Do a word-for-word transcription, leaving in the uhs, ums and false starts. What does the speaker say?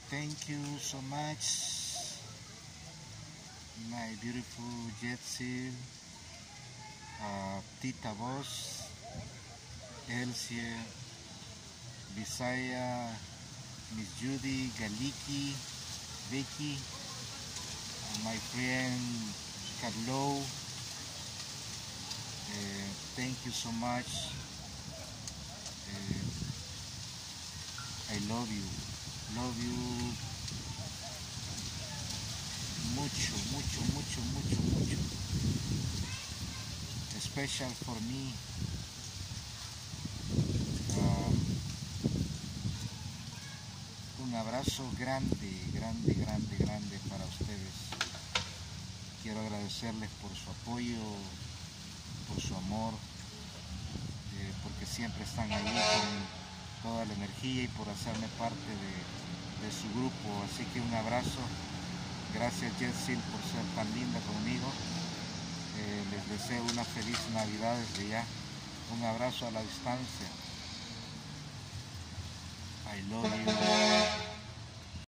thank you so much, my beautiful Jetsil, uh, Tita Boss, Elsie, Visaya, Miss Judy, Galiki, Vicky, uh, my friend Carlo. Uh, thank you so much. Uh, I love you, love you mucho, mucho, mucho, mucho, mucho. Special for me. Um, un abrazo grande, grande, grande, grande para ustedes. Quiero agradecerles por su apoyo, por su amor, eh, porque siempre están ahí con toda la energía y por hacerme parte de, de su grupo. Así que un abrazo. Gracias, Jetsil, por ser tan linda conmigo. Eh, les deseo una feliz Navidad desde ya. Un abrazo a la distancia. I love you.